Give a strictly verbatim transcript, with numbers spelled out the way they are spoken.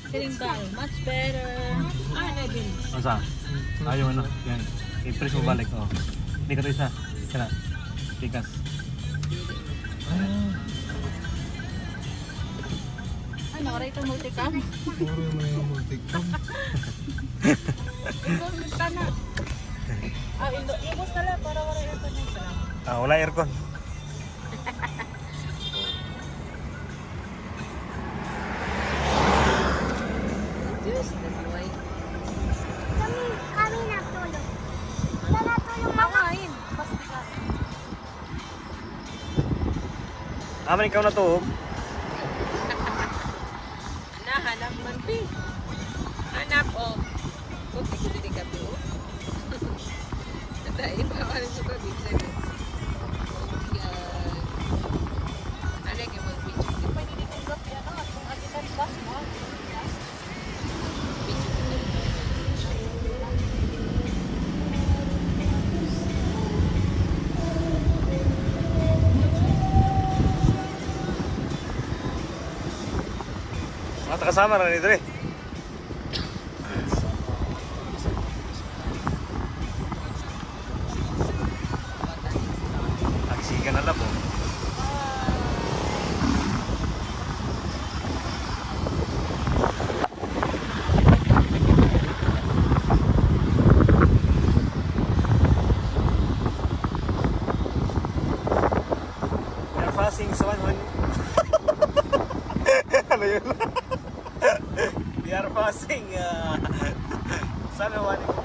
Silingal, much better. Ah, Nevin. Ano sa? Ayaw ano? Yan. I-press mo balik. Oh. Hindi ka ito isa. Kaya. Tikas. Ay, nakaray ito multicam. Puro mo yung multicam. Ito, ka na. Ah, ibos na lang para wala ito na isa. Ah, wala aircon. Diyos, nabuhay. Kami, kami natulog. Wala natulog ako. Makain. Basta ka. Aman ikaw na to. Nahanap man, Pi. Hanap, oh. Kunti ko din ka, Pi, oh. Dahil pa, ano siya ba, big time, eh. Yan. Ano yung mag-video? Hindi pa nililigap yan, ah. Kung agitan ba, ah. Mga kasama na nito eh. Aksikan na lang po. They're passing someone. Ano yun? We are passing uh, someone